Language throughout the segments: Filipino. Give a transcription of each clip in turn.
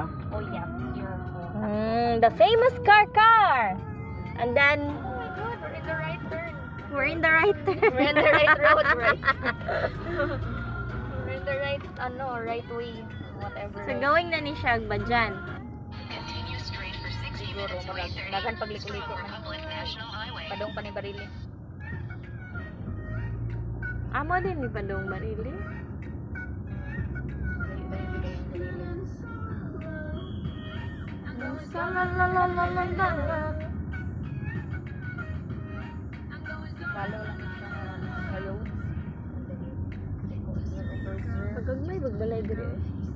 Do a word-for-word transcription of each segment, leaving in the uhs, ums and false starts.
Oh yes, you're Mm, the famous car car. And then oh my god, we're in the right turn. we're in the right turn. We're in the right road, right? We're in the right, ano, right way, whatever. So going na ni siya ba dyan? Siguro, malag, dagan pagliko-liko man. Padong pa ni Barili. Amo din ni Padong Barili. Sa la la la la la la la. Follow lang siya sa roads. Pagkag may bagbalay dire.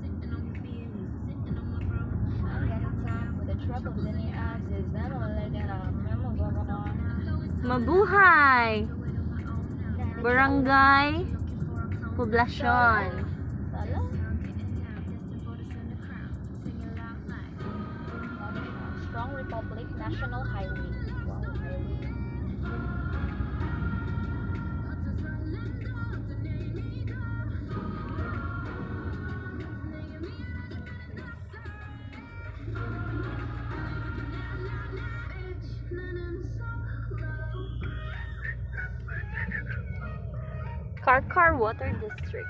Mabuhay! Barangay Poblasyon. Sala? Strong Republic National Highway. Wow, highway. Karkar Water District.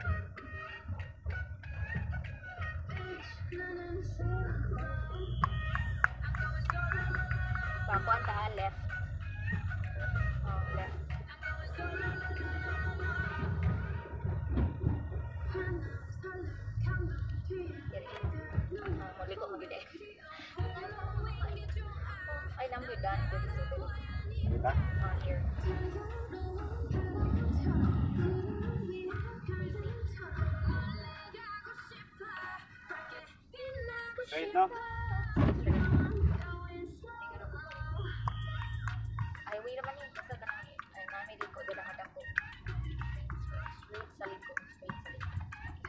Pakuan ka, left. Oh, left. Ah, muli ko magide. Ay, number done. Diba? Ah, here. Straight, no? Highway naman yun. Basta ka ay namin liko. Dala ka dako. Straight sa liko. Straight sa liko.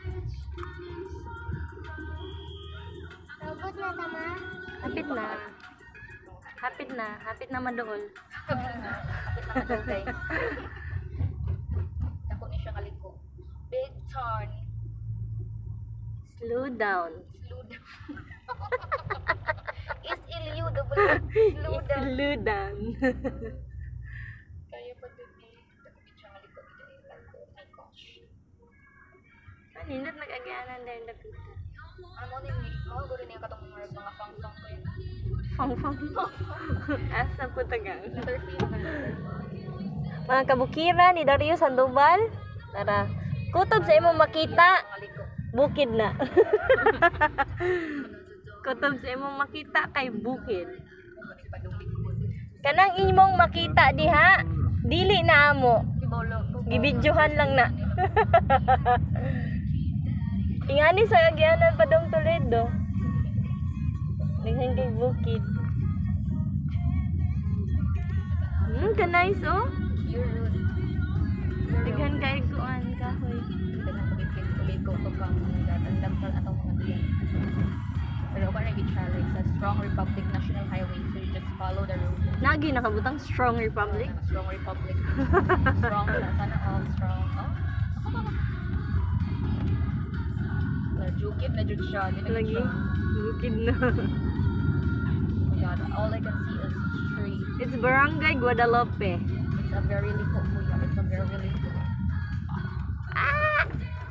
Robot na tama. Hapit na. Hapit na. Hapit na madool. Kapit na madugay. Dako ni siya kaliko. Big turn. Slow down. Slow down. Is Ilyu double slow down. Slow down. Kaya pa din eh. Dako ni siya kaliko. Oh my gosh. Nindot nag-agyanan dahil napitan. Ano din eh. Mga guro niya katong mga mga fang-fang ko yun. Fang fang. Asa po tagang. Letter C na Mga kabukiran ni Dario Sandoval. Tara. Kutob sa imong makita. kaliko. Bukid na. Kutob sa imong makita kay bukid. Kanang imong makita diha, dili na amo. Ibolo. Gibidyohan lang na. Ingani sa agyanan pa dong Toledo. Naghan kay bukid. Hmm, ka nice oh. Your road. Naghan kay kuan kahoy. Dengan kuliko to kang datandam sa atong mga diyan. Pero ako na gi-challenge sa Strong Republic National Highway, so you just follow the road. Nagi nakabutang Strong Republic. Strong Republic. Strong siya. Sana all strong. Oh? Ako ba ba? Jukid na jud siya. Di na Lagi siya. bukid na. Oh my God. All I can see is street. It's Barangay Guadalupe. It's a very liko kuya. It's a very liko. Ah!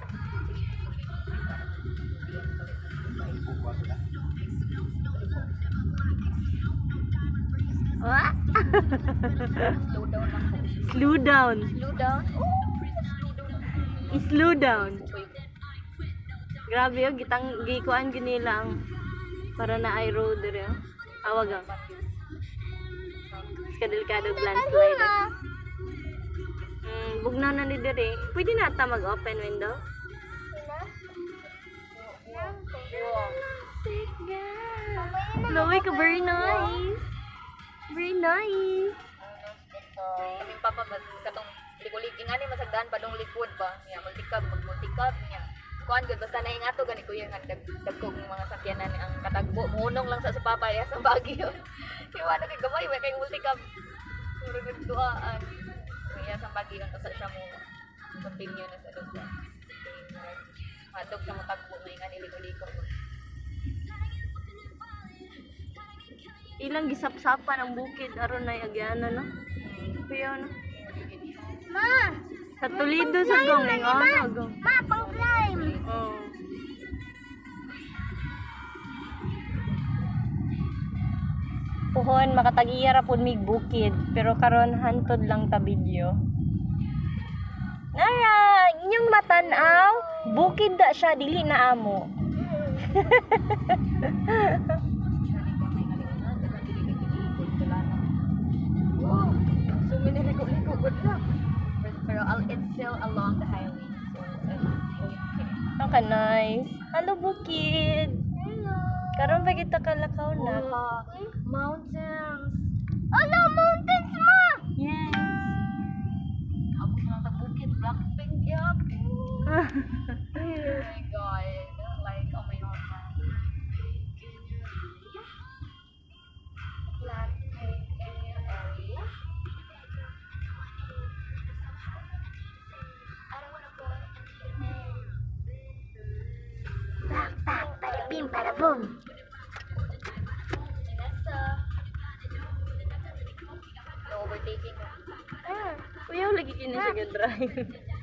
Ah! Slow down lang po. Slow down. Slow down? Oh! Slow down. I-slow down. Uy. Grabe yung gitang gikuan ginilang para na ay road dire. Awag ang. Kadelikado landslide. Mm, bugna na ni dire. Pwede na ta mag-open window. Chloe ka very nice. Very nice. Kaming papa mas katong likulig ingani masagdan pa dong likod ba niya magtikab magmutikab niya kuan gud basta naingato gani kuya nga dag dagkog mga sakyanan ang katagbo munong lang sa supapaya sa Baguio kiwa na kay gamay way kay multikab murag nagduaan kaya sa Baguio usa siya mo continue na sa dugay madog sa matagbo nga ingani liko-liko ilang gisapsapan ang bukid aron na agyana no. Kuya no. Ma! Sa Toledo sa gong ay ano gong. Ma, pang climb! Oh. Puhon makatag-iya ra pud mig bukid pero karon hantod lang ta video. Nara, inyong matan-aw, bukid da siya dili na amo. Wow. So many liko-liko, good luck. Pero I'll, it's still along the highway. So it's okay. Ang ka nice. Hello bukid. Hello! Karon pa kita kalakaw na. Wow. Mountains. Hello, mountains, ma! Yes. Ako na lang bukid, Blackpink, yup. Oh my god. Like, oh my god. Blackpink in your area. I don't wanna go Pak, pak, pada bim, pada boom! Vanessa. No overtaking. Ah, Kuya lagi kini siya drive.